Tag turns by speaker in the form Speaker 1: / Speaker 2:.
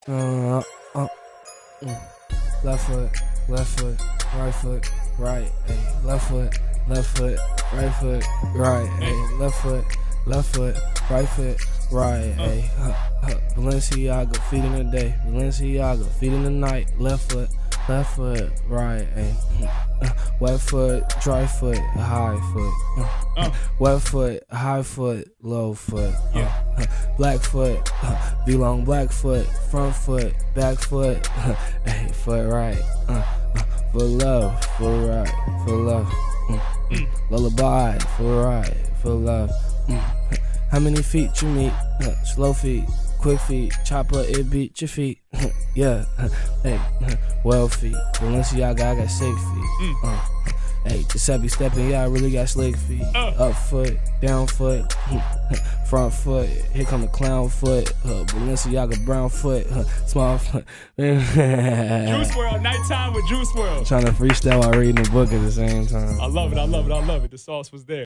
Speaker 1: Uh, uh, Left foot, right foot, right. Ay, left foot, right foot, right. Ay, left foot, right foot, right. Ay, Balenciaga, feet in the day. Balenciaga, feet in the night. Left foot, right. Ay, wet foot, dry foot, high foot. Wet foot, high foot, low foot. Black foot, V-long black foot, front foot, back foot. Hey, foot right. For love, for right, for love. Lullaby, for right, for love. How many feet you meet? Slow feet, quick feet, chopper, it beat your feet. Yeah, hey, well feet. Balenciaga, I got sick feet. Hey, Giuseppe stepping, yeah, I really got slick feet. Up foot, down foot, front foot. Here come the clown foot. Balenciaga brown foot, small foot.
Speaker 2: Juice WRLD, nighttime with Juice WRLD.
Speaker 1: Trying to freestyle while reading the book at the same time.
Speaker 2: I love it, I love it, I love it. The sauce was there.